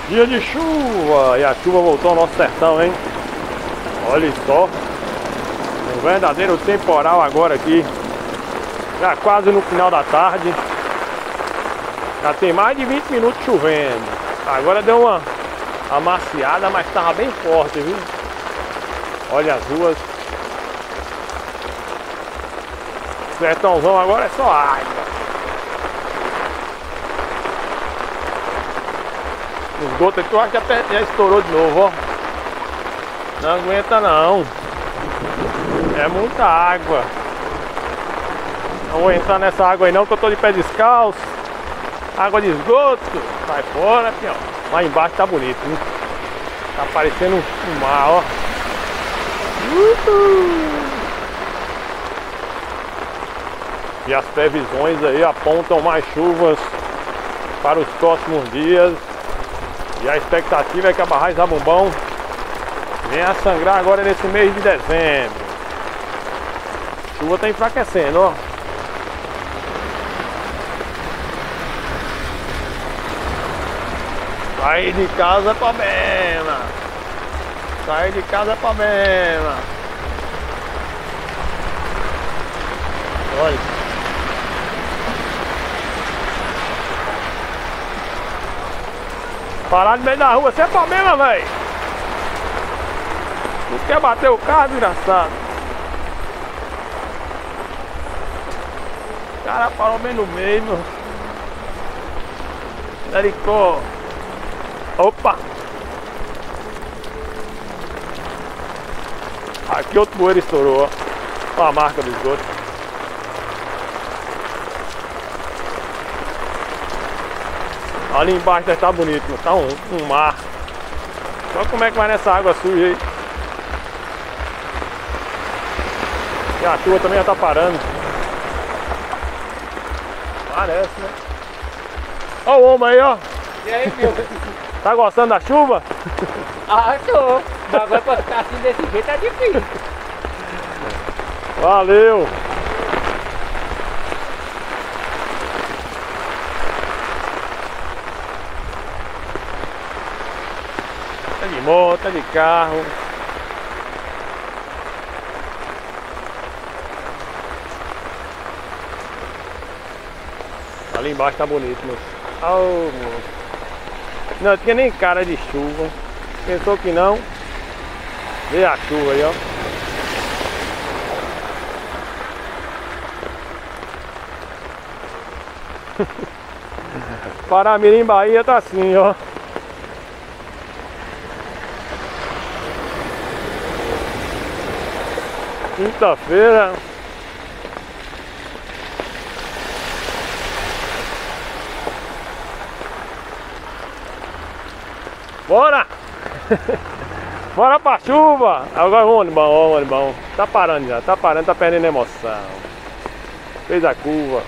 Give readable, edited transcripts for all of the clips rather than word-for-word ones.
Dia de chuva, e a chuva voltou ao nosso sertão, hein? Olha só, um verdadeiro temporal agora aqui. Já quase no final da tarde. Já tem mais de 20 minutos chovendo. Agora deu uma amaciada, mas estava bem forte, viu? Olha as ruas. Sertãozão agora é só água. O esgoto aqui eu acho que até já estourou de novo, ó. Não aguenta não. É muita água. Não vou entrar nessa água aí não, que eu tô de pé descalço. Água de esgoto. Sai fora, pião. Lá embaixo tá bonito, hein? Tá parecendo um mar, ó. E as previsões aí apontam mais chuvas para os próximos dias. E a expectativa é que a barragem Zabumbão venha a sangrar agora nesse mês de dezembro. A chuva tá enfraquecendo, ó. Sair de casa é problema. Sair de casa é problema. Olha. Parar no meio da rua, você é problema, velho. Não quer bater o carro, desgraçado. O cara parou bem no meio, meu. Lericó. Opa! Aqui outro bueiro estourou, ó. Olha a marca do esgoto. Ali embaixo deve estar bonito, meu. Tá um mar. Olha como é que vai nessa água suja aí. E a chuva também já tá parando. Parece, né? Olha o homem aí, ó. E aí, meu? Tá gostando da chuva? Ah, tô. Mas agora pra ficar assim desse jeito é difícil. Valeu! Tá de moto, tá de carro. Ali embaixo tá bonito, moço. Oh, moço. Não tinha nem cara de chuva. Pensou que não? Vê a chuva aí, ó. Paramirim, Bahia tá assim, ó. Quinta-feira. Bora! Bora pra chuva! Agora vamos, ônibus, ônibus. Tá parando já, tá parando, tá perdendo emoção. Fez a curva.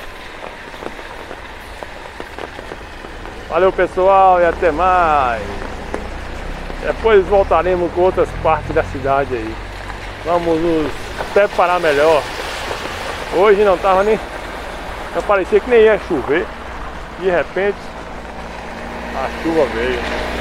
Valeu, pessoal, e até mais. Depois voltaremos com outras partes da cidade aí. Vamos nos preparar melhor. Hoje não tava nem... Não parecia que nem ia chover. De repente, a chuva veio.